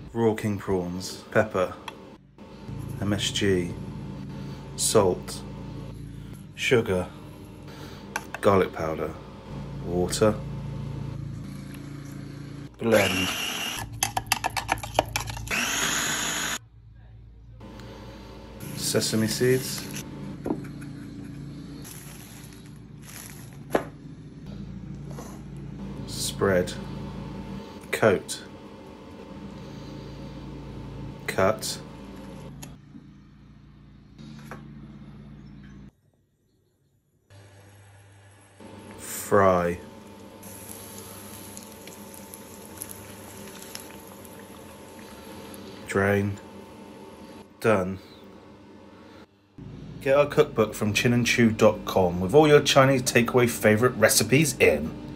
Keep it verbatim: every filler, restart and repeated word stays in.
Raw king prawns, pepper, M S G, salt, sugar, garlic powder, water, blend, sesame seeds, spread, coat, cut, fry, drain, done. Get our cookbook from chin and choo dot com with all your Chinese takeaway favourite recipes in.